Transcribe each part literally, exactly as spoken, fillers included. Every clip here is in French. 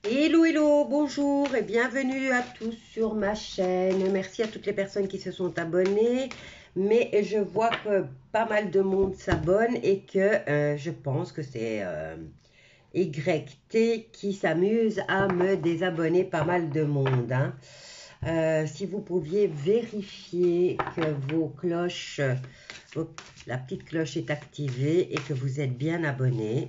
Hello, hello, bonjour et bienvenue à tous sur ma chaîne. Merci à toutes les personnes qui se sont abonnées. Mais je vois que pas mal de monde s'abonne et que euh, je pense que c'est euh, Y T qui s'amuse à me désabonner pas mal de monde. Hein. Euh, si vous pouviez vérifier que vos cloches, vos- la petite cloche est activée et que vous êtes bien abonné.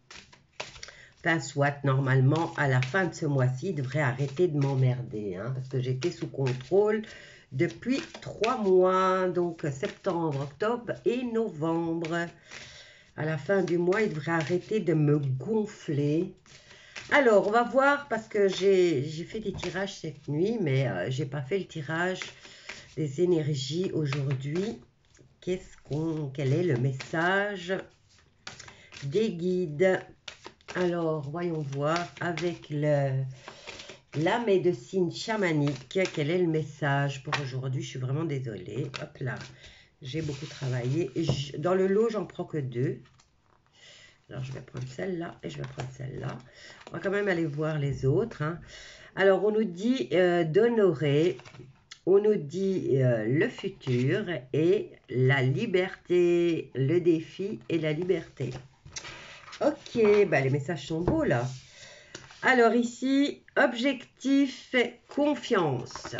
Enfin, soit normalement, à la fin de ce mois-ci, il devrait arrêter de m'emmerder, hein, parce que j'étais sous contrôle depuis trois mois, donc septembre, octobre et novembre. À la fin du mois, il devrait arrêter de me gonfler. Alors, on va voir, parce que j'ai fait des tirages cette nuit, mais euh, j'ai pas fait le tirage des énergies aujourd'hui. Qu'est-ce qu'on, quel est le message des guides? Alors, voyons voir avec le, la médecine chamanique, quel est le message pour aujourd'hui. Je suis vraiment désolée. Hop là, j'ai beaucoup travaillé. Je, dans le lot, j'en prends que deux. Alors, je vais prendre celle-là et je vais prendre celle-là. On va quand même aller voir les autres. Hein. Alors, on nous dit euh, d'honorer, on nous dit euh, le futur et la liberté, le défi et la liberté. Ok, bah les messages sont beaux là. Alors ici, objectif, confiance.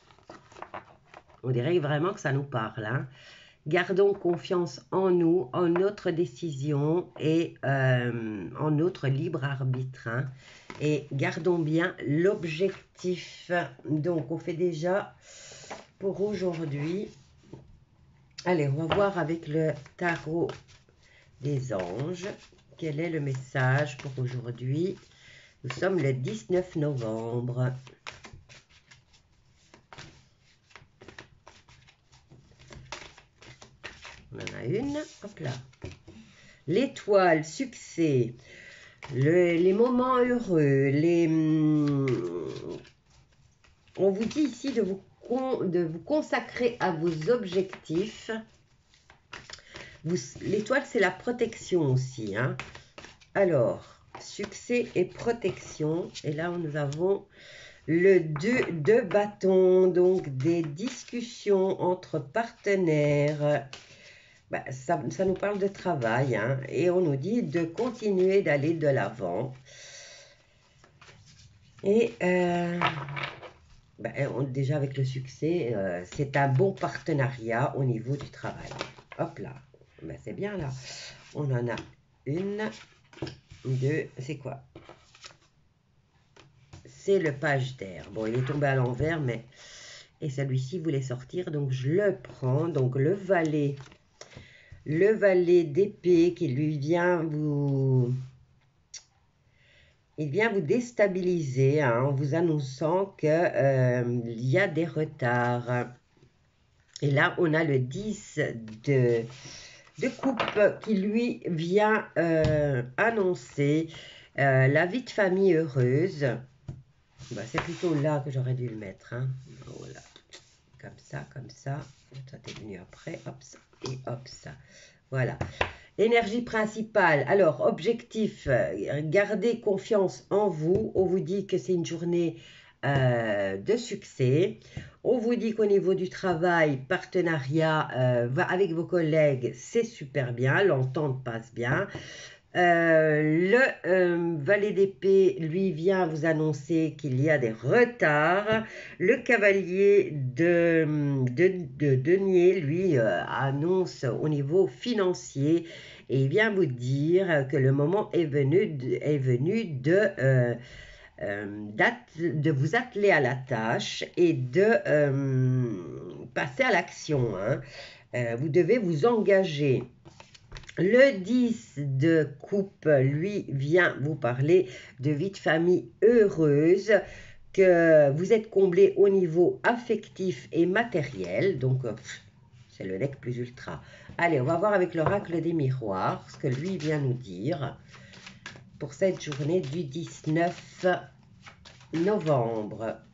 On dirait vraiment que ça nous parle. Hein. Gardons confiance en nous, en notre décision et euh, en notre libre arbitre. Hein. Et gardons bien l'objectif. Donc, on fait déjà pour aujourd'hui. Allez, on va voir avec le tarot des anges. Quel est le message pour aujourd'hui? Nous sommes le dix-neuf novembre. On en a une, hop là. L'étoile, succès, le, les moments heureux, les... On vous dit ici de vous, de vous consacrer à vos objectifs. L'étoile, c'est la protection aussi. Hein. Alors, succès et protection. Et là, nous avons le deux de bâton, donc des discussions entre partenaires. Bah, ça, ça nous parle de travail, hein, et on nous dit de continuer d'aller de l'avant. Et euh, bah, on, déjà avec le succès, euh, c'est un bon partenariat au niveau du travail. Hop là, bah, c'est bien là. On en a une, deux, c'est quoi? C'est le page d'air. Bon, il est tombé à l'envers, mais... Et celui-ci voulait sortir, donc je le prends. Donc le valet, le valet d'épée qui lui vient vous... Il vient vous déstabiliser hein, en vous annonçant qu'il euh, y a des retards. Et là, on a le dix de, de coupe qui lui vient euh, annoncer euh, la vie de famille heureuse. Bah, c'est plutôt là que j'aurais dû le mettre. Hein. Voilà. Comme ça, comme ça. Ça t'est venu après. Hop, ça. Et hop, ça. Voilà. Énergie principale. Alors, objectif, gardez confiance en vous. On vous dit que c'est une journée euh, de succès. On vous dit qu'au niveau du travail, partenariat euh, avec vos collègues, c'est super bien. L'entente passe bien. Euh, le euh, valet d'épée, lui, vient vous annoncer qu'il y a des retards. Le cavalier de, de, de denier, lui, euh, annonce au niveau financier et il vient vous dire que le moment est venu de, est venu de, euh, euh, de vous atteler à la tâche et de euh, passer à l'action. Hein. Euh, vous devez vous engager. Le dix de coupe, lui, vient vous parler de vie de famille heureuse, que vous êtes comblé au niveau affectif et matériel. Donc, c'est le nec plus ultra. Allez, on va voir avec l'oracle des miroirs ce que lui vient nous dire pour cette journée du dix-neuf novembre.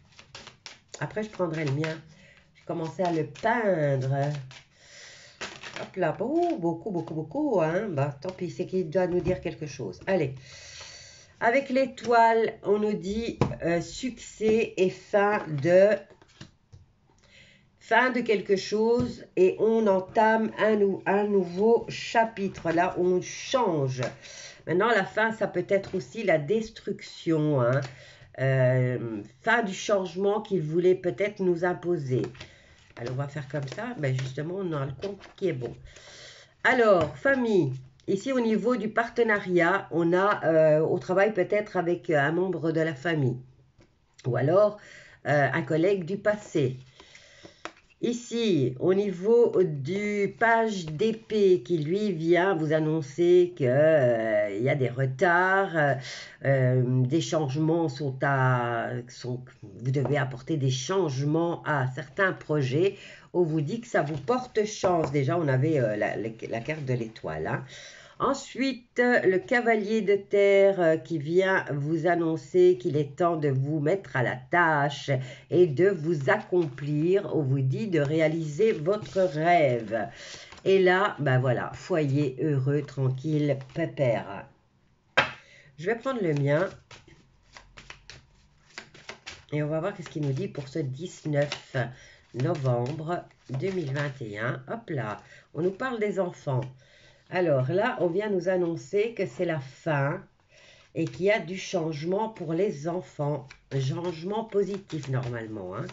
Après, je prendrai le mien. J'ai commencé à le peindre. Hop là, oh, beaucoup, beaucoup, beaucoup, hein. Bah, tant pis, c'est qu'il doit nous dire quelque chose. Allez. Avec l'étoile, on nous dit euh, succès et fin de, fin de quelque chose et on entame un, nou un nouveau chapitre. Là, on change. Maintenant, la fin, ça peut être aussi la destruction, hein. Euh, fin du changement qu'il voulait peut-être nous imposer. Alors, on va faire comme ça. Ben, justement, on a le compte qui est bon. Alors, famille. Ici, au niveau du partenariat, on a euh, au travail peut-être avec un membre de la famille. Ou alors, euh, un collègue du passé. Ici, au niveau du page d'épée qui lui vient vous annoncer qu'il euh, y a des retards, euh, des changements sont à... Sont, vous devez apporter des changements à certains projets. On vous dit que ça vous porte chance. Déjà, on avait euh, la, la, la carte de l'étoile, hein. Ensuite, le cavalier de terre qui vient vous annoncer qu'il est temps de vous mettre à la tâche et de vous accomplir. On vous dit de réaliser votre rêve. Et là, ben voilà, foyer heureux, tranquille, pépère. Je vais prendre le mien. Et on va voir qu'est-ce qu'il nous dit pour ce dix-neuf novembre deux mille vingt et un. Hop là, on nous parle des enfants. Alors là, on vient nous annoncer que c'est la fin et qu'il y a du changement pour les enfants. Changement positif normalement, hein.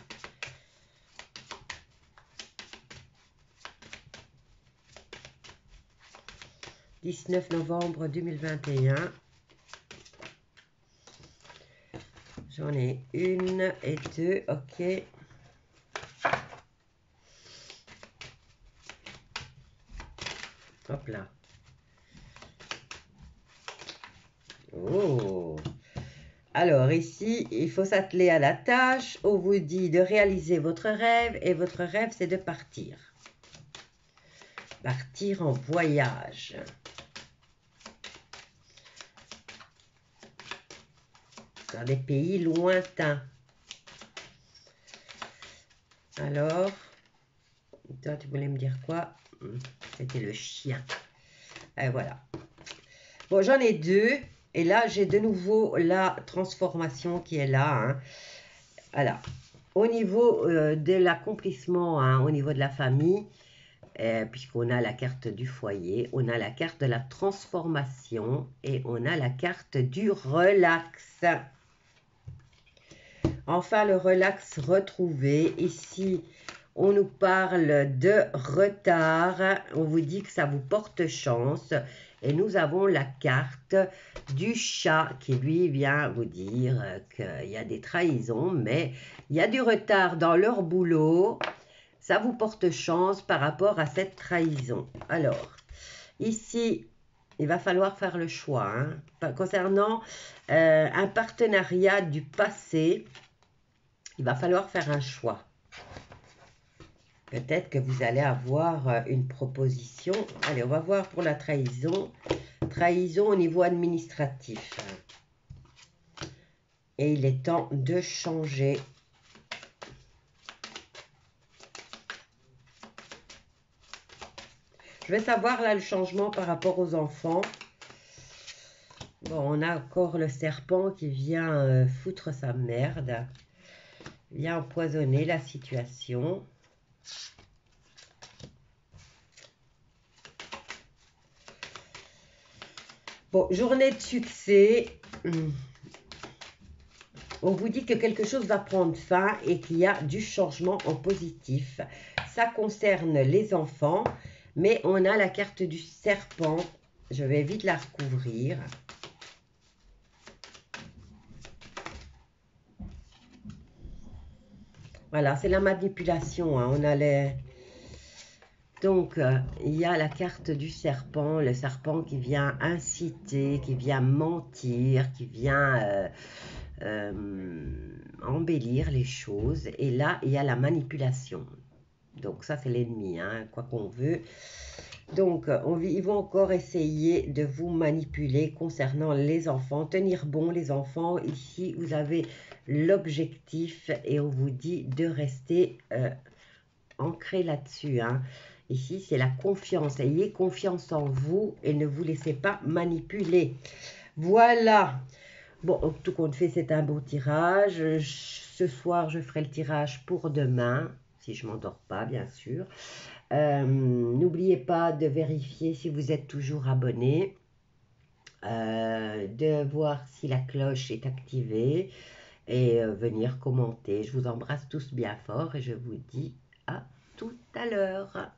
dix-neuf novembre deux mille vingt et un. J'en ai une et deux, ok. Hop là. Oh. Alors ici, il faut s'atteler à la tâche. On vous dit de réaliser votre rêve et votre rêve, c'est de partir. Partir en voyage. Dans des pays lointains. Alors, toi, tu voulais me dire quoi? C'était le chien. Et voilà. Bon, j'en ai deux. Et là, j'ai de nouveau la transformation qui est là, hein. Voilà. Au niveau euh, de l'accomplissement, hein, au niveau de la famille, euh, puisqu'on a la carte du foyer, on a la carte de la transformation et on a la carte du relax. Enfin, le relax retrouvé. Ici, on nous parle de retard. On vous dit que ça vous porte chance. Et nous avons la carte du chat qui, lui, vient vous dire qu'il y a des trahisons, mais il y a du retard dans leur boulot. Ça vous porte chance par rapport à cette trahison. Alors, ici, il va falloir faire le choix, hein. Concernant euh, un partenariat du passé, il va falloir faire un choix. Peut-être que vous allez avoir une proposition. Allez, on va voir pour la trahison. Trahison au niveau administratif. Et il est temps de changer. Je vais savoir là le changement par rapport aux enfants. Bon, on a encore le serpent qui vient euh, foutre sa merde. Vient empoisonner la situation. Bon, journée de succès. On vous dit que quelque chose va prendre fin et qu'il y a du changement en positif. Ça concerne les enfants, mais on a la carte du serpent. Je vais vite la recouvrir. Voilà, c'est la manipulation, hein. On a les... Donc, euh, il y a la carte du serpent, le serpent qui vient inciter, qui vient mentir, qui vient euh, euh, embellir les choses. Et là, il y a la manipulation. Donc, ça, c'est l'ennemi, hein, quoi qu'on veut. Donc, on, ils vont encore essayer de vous manipuler concernant les enfants. Tenir bon, les enfants. Ici, vous avez l'objectif et on vous dit de rester euh, ancré là-dessus, hein. Ici, c'est la confiance. Ayez confiance en vous et ne vous laissez pas manipuler. Voilà. Bon, tout compte fait, c'est un beau tirage. Ce soir, je ferai le tirage pour demain, si je ne m'endors pas, bien sûr. Euh, N'oubliez pas de vérifier si vous êtes toujours abonné, euh, de voir si la cloche est activée et euh, venir commenter. Je vous embrasse tous bien fort et je vous dis à tout à l'heure.